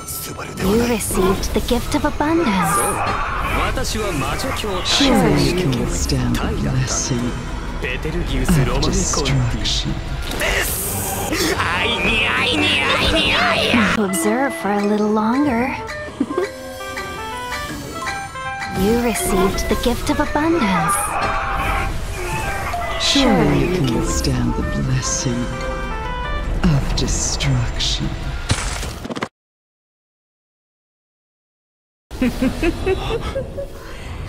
You received the gift of abundance. Surely you can withstand the blessing of destruction. To observe for a little longer. You received the gift of abundance. Surely you can withstand the blessing of destruction.